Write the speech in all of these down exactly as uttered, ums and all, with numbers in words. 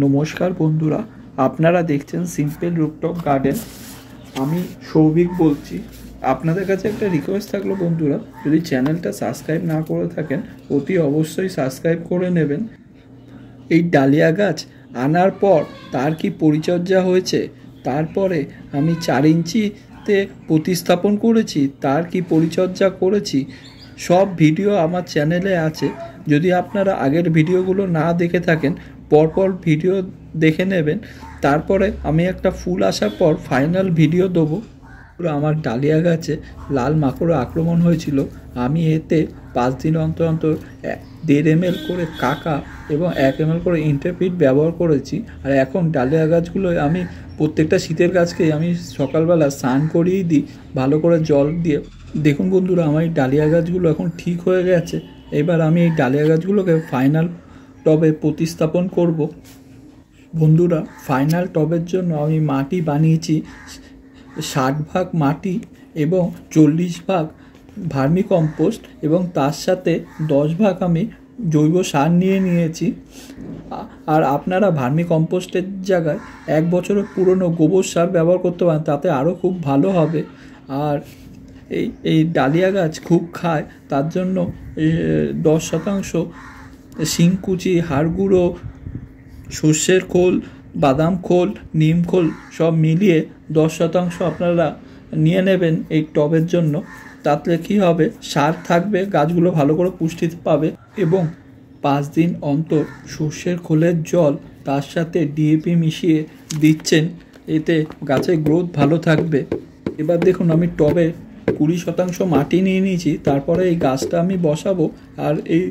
नमस्कार बंधुरा आपनारा देखছেন सिम्पल रूफटॉप गार्डन। आमी सौभिक बोलছি। আপনাদের কাছে একটা রিকোয়েস্ট থাকলো বন্ধুরা, যদি চ্যানেলটা সাবস্ক্রাইব না করে থাকেন অতি অবশ্যই সাবস্ক্রাইব করে নেবেন। এই ডালিয়া গাছ আনার পর তার কি পরিচর্যা হয়েছে, তারপরে আমি চার ইঞ্চিতে প্রতিস্থাপন করেছি, তার কি পরিচর্যা করেছি, সব ভিডিও আমার চ্যানেলে আছে। যদি আপনারা আগের ভিডিওগুলো না দেখে থাকেন পরপর ভিডিও দেখে নেবেন। তারপরে আমি একটা ফুল আসার পর ফাইনাল ভিডিও দেবো। আমার ডালিয়া গাছে লাল মাকড় আক্রমণ হয়েছিল, আমি এতে পাঁচ দিন অন্তর অন্তর দেড় এম এল করে কাকা এবং এক এম এল করে ইন্টারপিট ব্যবহার করেছি। আর এখন ডালিয়া গাছগুলোয় আমি প্রত্যেকটা শীতের গাছকে আমি সকালবেলা স্নান করিয়েই দিই ভালো করে জল দিয়ে। দেখুন বন্ধুরা, আমার এই ডালিয়া গাছগুলো এখন ঠিক হয়ে গেছে। এবার আমি এই ডালিয়া গাছগুলোকে ফাইনাল টবে প্রতিস্থাপন করব। বন্ধুরা, ফাইনাল টবের জন্য আমি মাটি বানিয়েছি ষাট ভাগ মাটি এবং চল্লিশ ভাগ ভার্মি কম্পোস্ট এবং তার সাথে দশ ভাগ আমি জৈব সার নিয়ে নিয়েছি। আর আপনারা ভার্মি কম্পোস্টের জায়গায় এক বছরের পুরনো গোবর সার ব্যবহার করতে পারেন, তাতে আরও খুব ভালো হবে। আর এই এই ডালিয়া গাছ খুব খায়, তার জন্য দশ শতাংশ শিংকুচি, হাড় গুঁড়ো, সর্ষের খোল, বাদাম খোল, নিম খোল সব মিলিয়ে দশ শতাংশ আপনারা নিয়ে নেবেন এই টবের জন্য। তাতে কী হবে, সার থাকবে, গাছগুলো ভালো করে পুষ্টি পাবে। এবং পাঁচ দিন অন্তর সর্ষের খোলের জল তার সাথে ডিএপি মিশিয়ে দিচ্ছেন, এতে গাছের গ্রোথ ভালো থাকবে। এবার দেখুন, আমি টবে কুড়ি শতাংশ মাটি নিয়ে নিয়েছি, তারপরে এই গাছটা আমি বসাবো। আর এই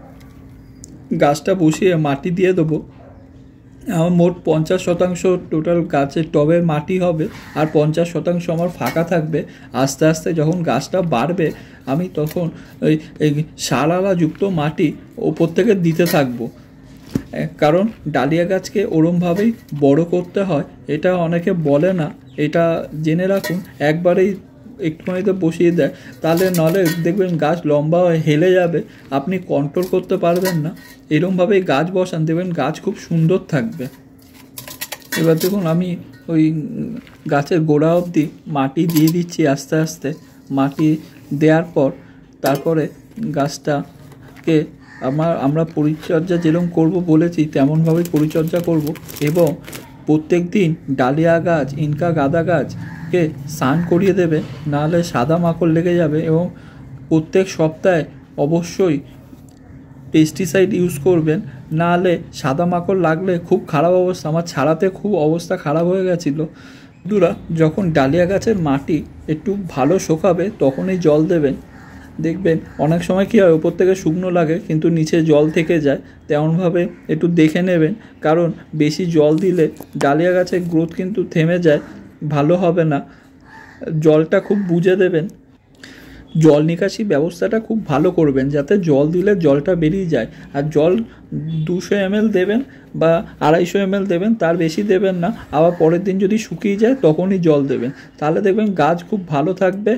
গাছটা বসিয়ে মাটি দিয়ে দেবো। আমার মোট পঞ্চাশ শতাংশ টোটাল গাছের টবের মাটি হবে, আর পঞ্চাশ শতাংশ আমার ফাঁকা থাকবে। আস্তে আস্তে যখন গাছটা বাড়বে আমি তখন ওই এই সারালাযুক্ত মাটি ওপর থেকে দিতে থাকবো। কারণ ডালিয়া গাছকে ওরমভাবেই বড় করতে হয়, এটা অনেকে বলে না, এটা জেনে রাখুন। একবারেই একটুখানিতে বসিয়ে দেয়, তাহলে নাহলে দেখবেন গাছ লম্বা হয়ে হেলে যাবে, আপনি কন্ট্রোল করতে পারবেন না। এরকমভাবেই গাছ বসান, দেখবেন গাছ খুব সুন্দর থাকবে। এবার দেখুন, আমি ওই গাছের গোড়া অবধি মাটি দিয়ে দিচ্ছি আস্তে আস্তে। মাটি দেওয়ার পর তারপরে গাছটাকে আমার আমরা পরিচর্যা যেরকম করব বলেছি তেমনভাবেই পরিচর্যা করব। এবং প্রত্যেক দিন ডালিয়া গাছ, ইনকা গাঁদা গাছকে স্নান করিয়ে দেবে, নাহলে সাদা মাকড় লেগে যাবে। এবং প্রত্যেক সপ্তাহে অবশ্যই পেস্টিসাইড ইউজ করবেন, নাহলে সাদা মাকড় লাগলে খুব খারাপ অবস্থা। আমার ছাড়াতে খুব অবস্থা খারাপ হয়ে গেছিলো। বন্ধুরা, যখন ডালিয়া গাছের মাটি একটু ভালো শুকাবে তখনই জল দেবেন। দেখবেন অনেক সময় কী হয়, ওপর থেকে শুকনো লাগে কিন্তু নিচে জল থেকে যায়, তেমনভাবে একটু দেখে নেবেন। কারণ বেশি জল দিলে ডালিয়া গাছের গ্রোথ কিন্তু থেমে যায়, ভালো হবে না। জলটা খুব বুঝে দেবেন। জল নিকাশি ব্যবস্থাটা খুব ভালো করবেন, যাতে জল দিলে জলটা বেরিয়ে যায়। আর জল দুশো এম এল দেবেন বা আড়াইশো এম এল দেবেন, তার বেশি দেবেন না। আবার পরের দিন যদি শুকিয়ে যায় তখনই জল দেবেন, তাহলে দেখবেন গাছ খুব ভালো থাকবে।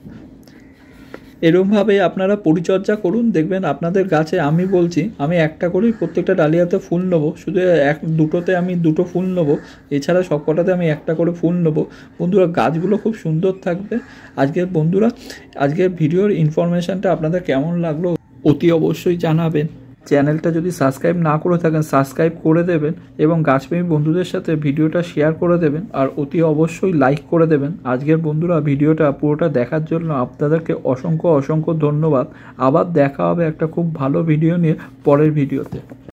এরকমভাবেই আপনারা পরিচর্যা করুন, দেখবেন আপনাদের গাছে, আমি বলছি আমি একটা করেই প্রত্যেকটা ডালিয়াতে ফুল নেবো, শুধু এক দুটোতে আমি দুটো ফুল নেবো, এছাড়া সব কটাতে আমি একটা করে ফুল নেবো। বন্ধুরা, গাছগুলো খুব সুন্দর থাকবে। আজকের বন্ধুরা, আজকের ভিডিওর ইনফরমেশানটা আপনাদের কেমন লাগলো অতি অবশ্যই জানাবেন। চ্যানেলটা যদি সাবস্ক্রাইব না করে থাকেন সাবস্ক্রাইব করে দেবেন এবং গাছপ্রেমী বন্ধুদের সাথে ভিডিওটা শেয়ার করে দেবেন, আর অতি অবশ্যই লাইক করে দেবেন। আজকের বন্ধুরা, ভিডিওটা পুরোটা দেখার জন্য আপনাদেরকে অসংখ্য অসংখ্য ধন্যবাদ। আবার দেখা হবে একটা খুব ভালো ভিডিও নিয়ে পরের ভিডিওতে।